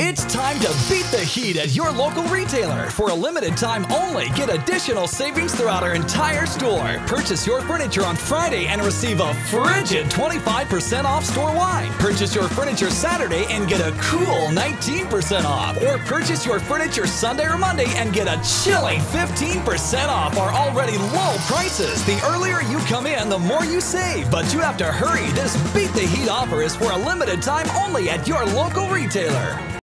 It's time to beat the heat at your local retailer. For a limited time only, get additional savings throughout our entire store. Purchase your furniture on Friday and receive a frigid 25% off store-wide. Purchase your furniture Saturday and get a cool 19% off. Or purchase your furniture Sunday or Monday and get a chilling 15% off our already low prices. The earlier you come in, the more you save. But you have to hurry. This Beat the Heat offer is for a limited time only at your local retailer.